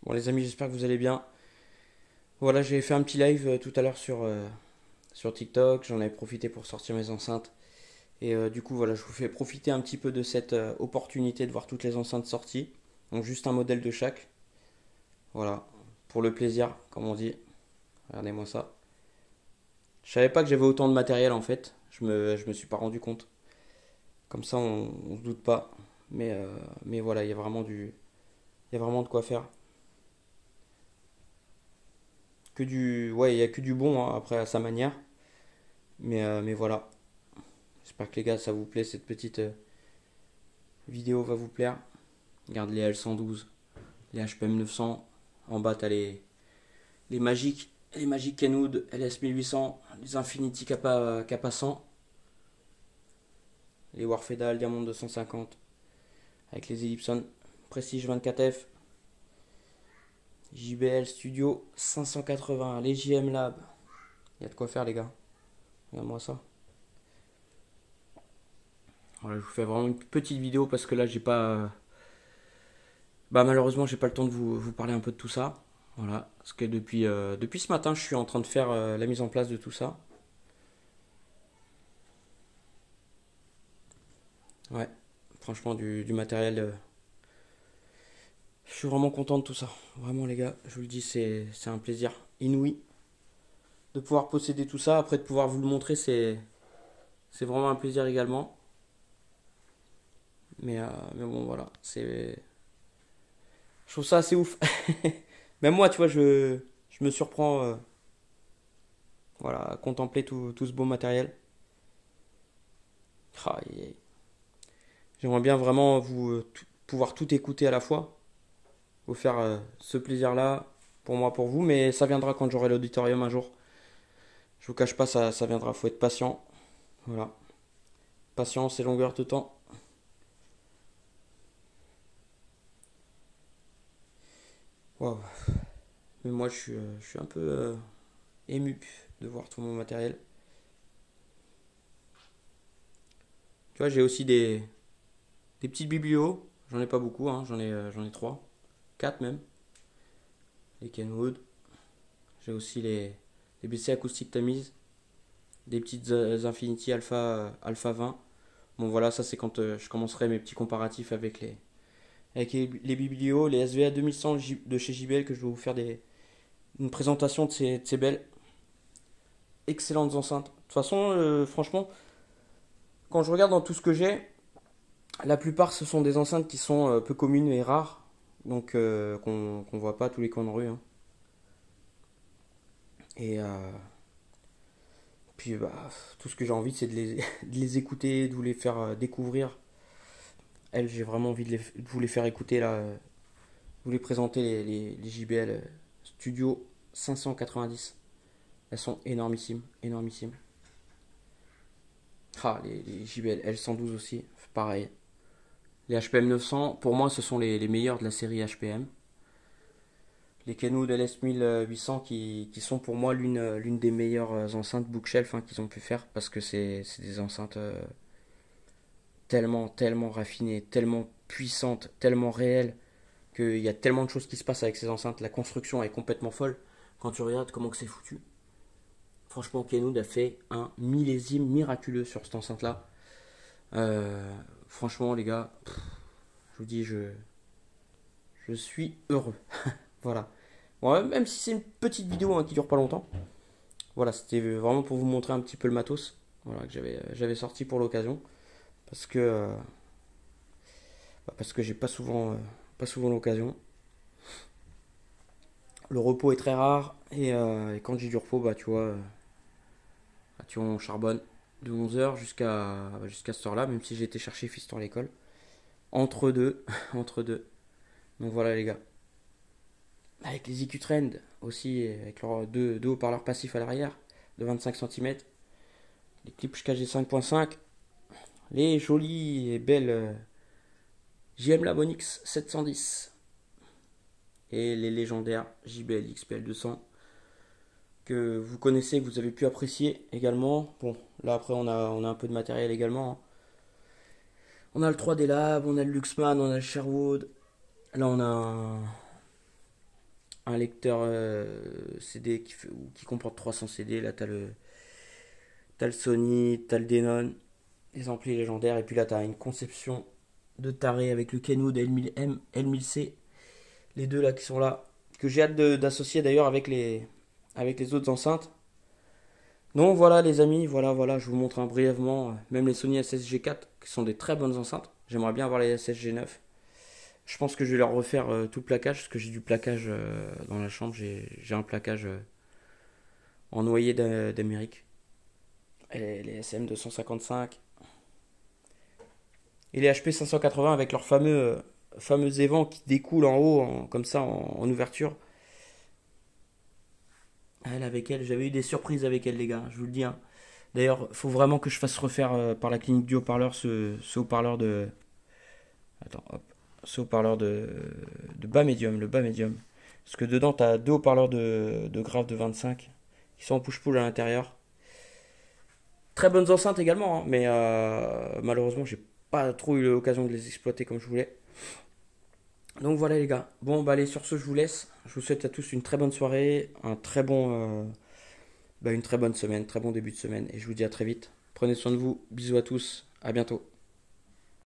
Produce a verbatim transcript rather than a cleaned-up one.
Bon les amis, j'espère que vous allez bien. Voilà, j'ai fait un petit live euh, tout à l'heure sur, euh, sur TikTok, j'en avais profité pour sortir mes enceintes. Et euh, du coup, voilà, je vous fais profiter un petit peu de cette euh, opportunité de voir toutes les enceintes sorties. Donc juste un modèle de chaque. Voilà, pour le plaisir, comme on dit. Regardez-moi ça. Je savais pas que j'avais autant de matériel en fait. Je me, je me suis pas rendu compte. Comme ça, on, on se doute pas. Mais, euh, mais voilà, il y a vraiment du, il y a vraiment de quoi faire. Que du, ouais, il y a que du bon hein, après à sa manière. Mais, euh, mais voilà. J'espère que les gars, ça vous plaît, cette petite euh, vidéo va vous plaire. Regarde les L cent douze, les H P M neuf cents. En bas, t'as les, les magiques, les magiques Kenwood, L S mille huit cents, les Infinity Kappa, Kappa cent, les Warfedal Diamond deux cent cinquante, avec les Ellipson Prestige vingt-quatre F, J B L Studio cinq cent quatre-vingts, les J M Lab. Il y a de quoi faire, les gars. Regarde-moi ça. Voilà, je vous fais vraiment une petite vidéo parce que là, j'ai pas. Bah malheureusement j'ai pas le temps de vous, vous parler un peu de tout ça. Voilà. Parce que depuis, euh, depuis ce matin je suis en train de faire euh, la mise en place de tout ça. Ouais. Franchement du, du matériel. euh, je suis vraiment content de tout ça. Vraiment les gars, je vous le dis, c'est c'est un plaisir inouï de pouvoir posséder tout ça. Après de pouvoir vous le montrer, c'est c'est vraiment un plaisir également. Mais, euh, mais bon voilà. C'est. Je trouve ça assez ouf. Même moi, tu vois, je, je me surprends euh, voilà, à contempler tout, tout ce beau matériel. Ah, et j'aimerais bien vraiment vous euh, tout- pouvoir tout écouter à la fois, vous faire euh, ce plaisir-là, pour moi, pour vous, mais ça viendra quand j'aurai l'auditorium un jour. Je vous cache pas, ça, ça viendra, faut être patient. Voilà, patience et longueur de temps. Waouh. Mais moi, je suis, euh, je suis un peu euh, ému de voir tout mon matériel. Tu vois, j'ai aussi des, des petites biblios. J'en ai pas beaucoup, hein, j'en ai, euh, j'en ai trois, quatre même. Les Kenwood. J'ai aussi les, les B C acoustiques Tamiz, des petites euh, Infinity Alpha, euh, Alpha vingt. Bon voilà, ça c'est quand euh, je commencerai mes petits comparatifs avec les, avec les, les biblios, les S V A deux mille cent de chez J B L que je vais vous faire des, une présentation de ces, de ces belles, excellentes enceintes. De toute façon, euh, franchement, quand je regarde dans tout ce que j'ai, la plupart ce sont des enceintes qui sont euh, peu communes et rares, donc euh, qu'on qu'on voit pas à tous les coins de rue, hein. Et euh, puis bah, tout ce que j'ai envie c'est de les, de les écouter, de vous les faire euh, découvrir. Elles, j'ai vraiment envie de, les- de vous les faire écouter là, euh, vous les présenter les, les, les J B L Studio cinq cent quatre-vingt-dix. Elles sont énormissimes, énormissimes. Ah, les, les J B L L cent douze aussi, pareil. Les H P M neuf cents, pour moi, ce sont les, les meilleurs de la série H P M. Les Kenwood L S mille huit cents qui, qui sont pour moi l'une l'une des meilleures enceintes bookshelf hein, qu'ils ont pu faire parce que c'est c'est des enceintes euh, tellement, tellement raffinées, tellement puissantes, tellement réelles qu'il y a tellement de choses qui se passent avec ces enceintes. La construction est complètement folle quand tu regardes comment que c'est foutu. Franchement, Kenwood a fait un millésime miraculeux sur cette enceinte-là. Euh, franchement, les gars, pff, je vous dis, je, je suis heureux. Voilà. Bon, même si c'est une petite vidéo hein, qui dure pas longtemps. Voilà, c'était vraiment pour vous montrer un petit peu le matos. Voilà, que j'avais, j'avais sorti pour l'occasion. Parce que, euh, bah, parce que j'ai pas souvent, euh, pas souvent l'occasion. Le repos est très rare. Et, euh, et quand j'ai du repos, bah tu vois, euh, bah, tu vois, on charbonne de onze heures jusqu'à jusqu'à cette heure-là, même si j'ai été chercher Fiston à l'école. Entre deux, entre deux. Donc voilà les gars. Avec les I Q Trend aussi, avec leurs deux, deux haut-parleurs passifs à l'arrière de vingt-cinq centimètres. Les clips K G cinq point cinq. Les jolies et belles euh, J M Labonix sept cent dix. Et les légendaires J B L X P L deux cents. Que vous connaissez, que vous avez pu apprécier également. Bon, là après on a, on a un peu de matériel également, hein. On a le trois D Lab, on a le Luxman, on a le Sherwood. Là on a un, un lecteur euh, C D qui, fait, qui comporte trois cents C D. Là, t'as le, t'as le Sony, t'as le Denon, les amplis légendaires. Et puis là, t'as une conception de taré avec le Kenwood L mille M, L mille C. Les deux là qui sont là. Que j'ai hâte d'associer d'ailleurs avec les, avec les autres enceintes. Donc voilà les amis, voilà, voilà, je vous montre hein, brièvement, euh, même les Sony S S G quatre qui sont des très bonnes enceintes. J'aimerais bien avoir les S S G neuf. Je pense que je vais leur refaire euh, tout le plaquage, parce que j'ai du plaquage euh, dans la chambre. J'ai un plaquage euh, en noyer d'Amérique. Et les S M deux cent cinquante-cinq. Et les H P cinq cent quatre-vingts avec leur fameux, euh, fameux évent qui découle en haut, en- comme ça, en, en ouverture. Elle avec elle, j'avais eu des surprises avec elle les gars, je vous le dis. Hein. D'ailleurs, faut vraiment que je fasse refaire euh, par la clinique du haut-parleur ce, ce haut-parleur de... Attends, hop. Ce haut-parleur de, de bas médium, le bas médium. Parce que dedans, tu as deux haut-parleurs de, de grave de vingt-cinq qui sont en push-pull à l'intérieur. Très bonnes enceintes également, hein, mais euh, malheureusement, j'ai pas trop eu l'occasion de les exploiter comme je voulais. Donc voilà les gars. Bon, bah allez, sur ce, je vous laisse. Je vous souhaite à tous une très bonne soirée, un très bon, euh, bah, une très bonne semaine, très bon début de semaine. Et je vous dis à très vite. Prenez soin de vous. Bisous à tous. À bientôt.